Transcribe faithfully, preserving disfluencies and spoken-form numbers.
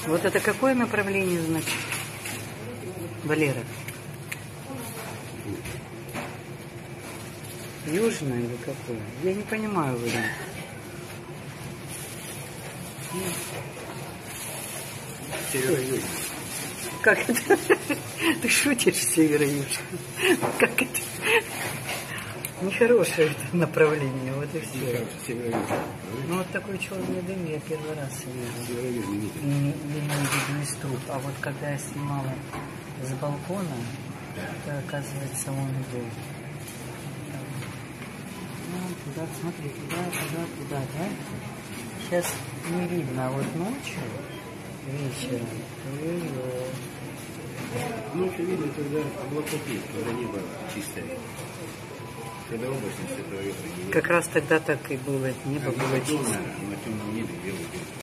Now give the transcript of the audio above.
Вот это какое направление, значит, Валера? Южное или какое? Я не понимаю, Валера. Северо-южный. Как это? Ты шутишь, северо-южный? Как это? Нехорошее это направление, вот и все. Северо-южный. Ну вот такой черный дым я первый раз вижу. Северо-южный ветер. И не, и не видно из труб. А вот когда я снимала с балкона, это, оказывается, он был. Ну, туда, смотри, туда, туда, туда, да? Сейчас не видно, а вот ночью, вечером, ой-ой. Ну, это видно, когда облака есть, когда небо чистое. Когда облачность этого ветра не видно. Как раз тогда так и было, небо было чистое. На темном небе белый дым.